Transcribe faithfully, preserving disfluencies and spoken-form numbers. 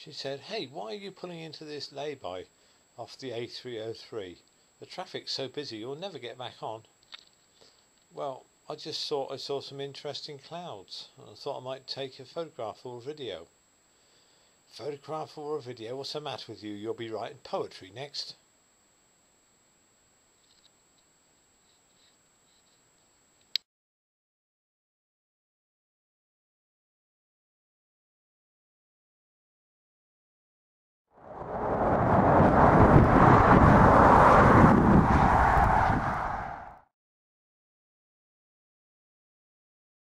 She said, "Hey, why are you pulling into this lay-by off the A three oh three? The traffic's so busy you'll never get back on." "Well, I just thought I saw some interesting clouds, and I thought I might take a photograph or a video." "Photograph or a video? What's the matter with you? You'll be writing poetry next."